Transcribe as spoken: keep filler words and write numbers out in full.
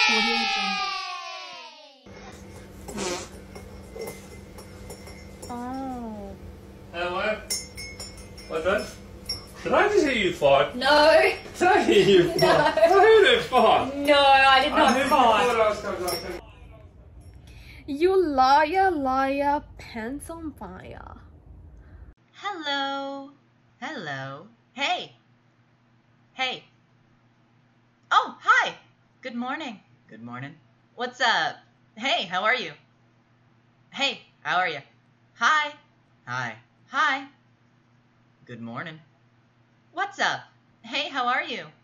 Audio Jungle. Oh. Hello? What's that? Did I just hear you fart? No. Did I hear you fart? No. I heard it fart. No, I did not I fart. You liar, liar, pants on fire. Hello. Hello. Hey. Hey. Oh, hi. Good morning. Good morning. What's up? Hey, how are you? Hey, how are you? Hi. Hi. Hi. Good morning. What's up? Hey, how are you?